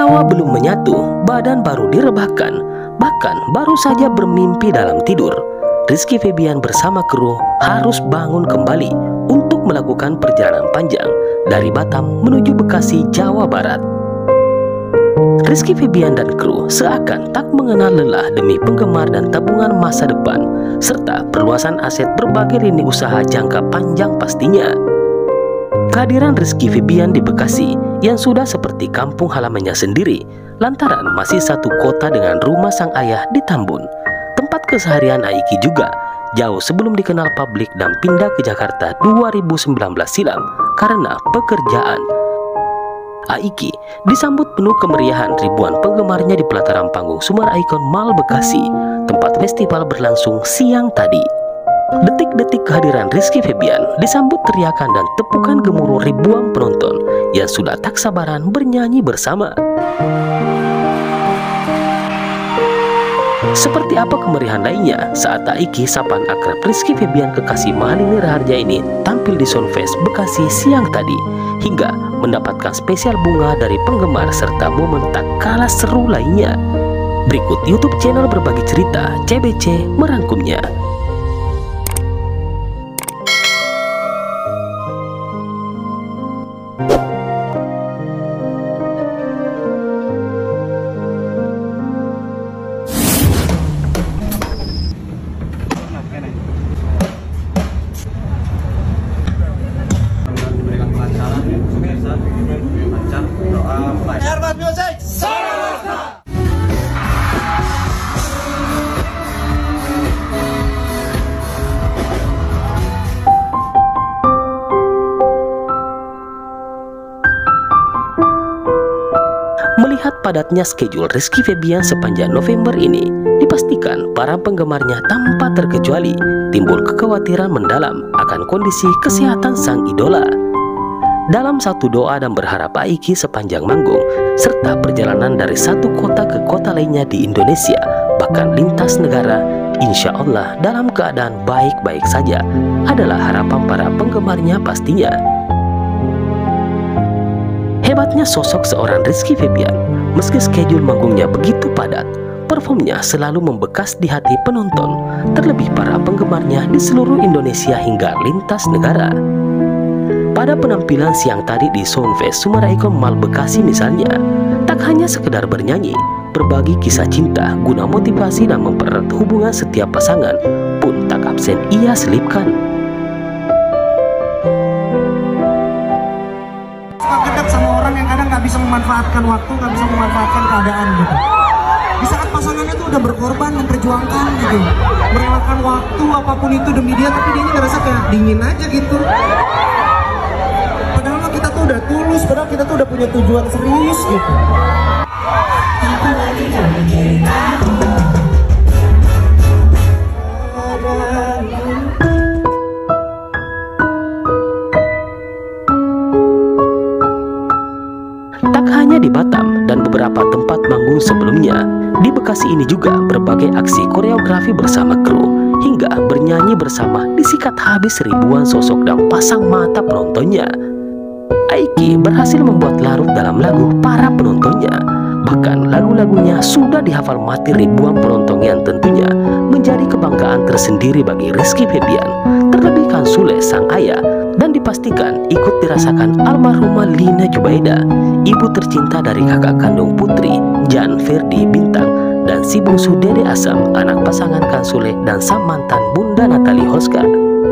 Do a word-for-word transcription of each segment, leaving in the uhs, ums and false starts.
Nyawa belum menyatu, badan baru direbahkan, bahkan baru saja bermimpi dalam tidur. Rizky Febian bersama kru harus bangun kembali untuk melakukan perjalanan panjang dari Batam menuju Bekasi, Jawa Barat. Rizky Febian dan kru seakan tak mengenal lelah demi penggemar dan tabungan masa depan, serta perluasan aset berbagai lini usaha jangka panjang pastinya. Kehadiran Rizky Febian di Bekasi yang sudah seperti kampung halamannya sendiri, lantaran masih satu kota dengan rumah sang ayah di Tambun, tempat keseharian Aiki juga, jauh sebelum dikenal publik dan pindah ke Jakarta dua ribu sembilan belas silam karena pekerjaan. Aiki disambut penuh kemeriahan ribuan penggemarnya di pelataran panggung Sumar Icon Mall Bekasi, tempat festival berlangsung siang tadi. Detik-detik kehadiran Rizky Febian disambut teriakan dan tepukan gemuruh ribuan penonton yang sudah tak sabaran bernyanyi bersama. Seperti apa kemeriahan lainnya saat Aiki sapan akrab Rizky Febian kekasih Mahalini Raharja ini tampil di Soundfest Bekasi siang tadi, hingga mendapatkan spesial bunga dari penggemar serta momen tak kalah seru lainnya. Berikut YouTube channel Berbagi Cerita C B C merangkumnya. Melihat padatnya schedule Rizky Febian sepanjang November ini, dipastikan para penggemarnya tanpa terkecuali timbul kekhawatiran mendalam akan kondisi kesehatan sang idola. Dalam satu doa dan berharap Aiki sepanjang manggung, serta perjalanan dari satu kota ke kota lainnya di Indonesia, bahkan lintas negara, insya Allah dalam keadaan baik-baik saja, adalah harapan para penggemarnya pastinya. Hebatnya sosok seorang Rizky Febian, meski schedule manggungnya begitu padat, performnya selalu membekas di hati penonton, terlebih para penggemarnya di seluruh Indonesia hingga lintas negara. Pada penampilan siang tadi di Soundfest Sumar Icon Mall Bekasi misalnya, tak hanya sekedar bernyanyi, berbagi kisah cinta guna motivasi dan mempererat hubungan setiap pasangan pun tak absen ia selipkan. Bisa memanfaatkan waktu, nggak bisa memanfaatkan keadaan gitu. Di saat pasangannya tuh udah berkorban, memperjuangkan gitu, merelakan waktu apapun itu demi dia, tapi dia ngerasa kayak dingin aja gitu. Padahal kita tuh udah tulus, padahal kita tuh udah punya tujuan serius gitu. Tak hanya di Batam dan beberapa tempat manggung sebelumnya, di Bekasi ini juga berbagai aksi koreografi bersama kru hingga bernyanyi bersama disikat habis ribuan sosok dan pasang mata penontonnya. Aiki berhasil membuat larut dalam lagu para penontonnya, bahkan lagu-lagunya sudah dihafal mati ribuan penonton yang tentunya menjadi kebanggaan tersendiri bagi Rizky Febian, terlebih Kang Sule sang ayah, dan dipastikan ikut dirasakan almarhumah Lina Jubaida, ibu tercinta dari kakak kandung Putri, Jan Ferdi Bintang, dan si bungsu Dede Asam, anak pasangan Kang Sule dan sang mantan Bunda Natalie Holskar.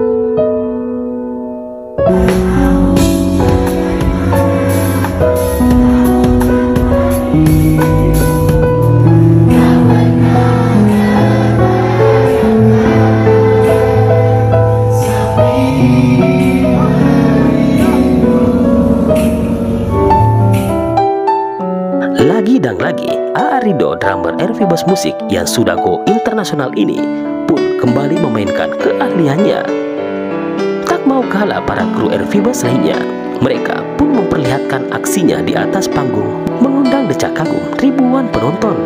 Lagi dan lagi, A A Rido, drummer R V Bass Musik yang sudah go internasional ini pun kembali memainkan keahliannya. Tak mau kalah para kru R V Bass lainnya, mereka pun memperlihatkan aksinya di atas panggung, mengundang decak kagum ribuan penonton.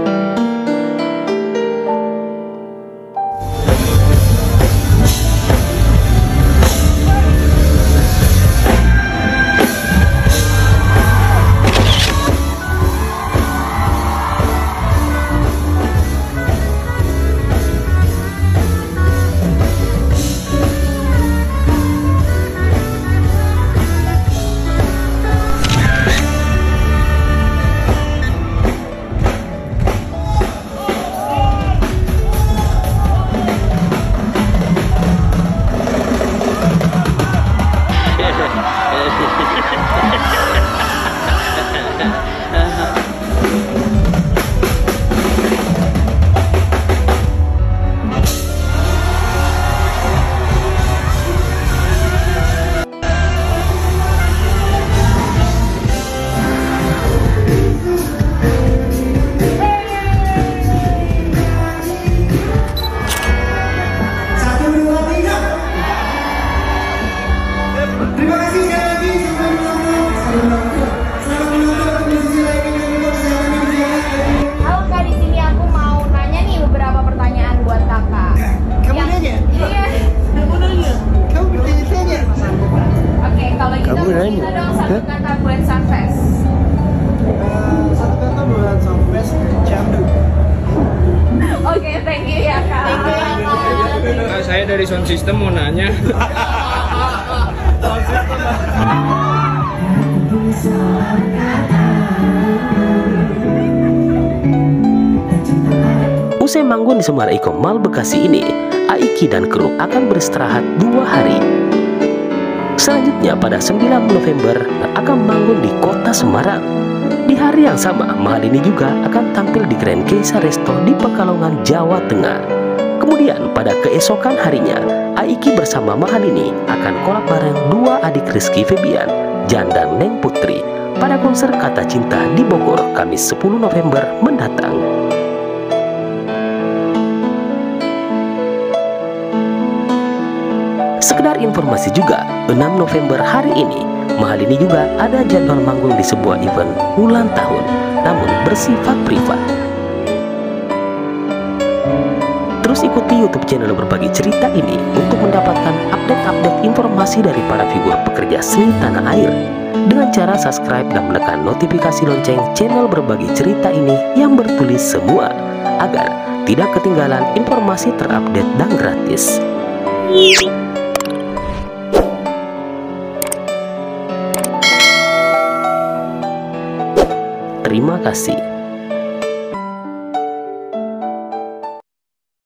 Satu kata buat Sunfest. Eh, satu kata buat Sunfest, candu. Oke, thank you ya Kak. Thank you ya Kak. Nah, saya dari sound system mau nanya. Usai manggung di Semarang Eco Mall Bekasi ini, Aiki dan kru akan beristirahat dua hari. Selanjutnya pada sembilan November akan manggung di kota Semarang. Di hari yang sama, Mahalini juga akan tampil di Grand Geisha Resto di Pekalongan, Jawa Tengah. Kemudian pada keesokan harinya, Aiki bersama Mahalini akan kolab bareng dua adik Rizky Febian, Jan dan Neng Putri pada konser Kata Cinta di Bogor, Kamis sepuluh November mendatang. Sekedar informasi juga, enam November hari ini, Mahalini juga ada jadwal manggung di sebuah event ulang tahun, namun bersifat privat. Terus ikuti YouTube channel Berbagi Cerita ini untuk mendapatkan update-update informasi dari para figur pekerja seni tanah air dengan cara subscribe dan menekan notifikasi lonceng channel Berbagi Cerita ini yang bertulis semua agar tidak ketinggalan informasi terupdate dan gratis. Terima kasih.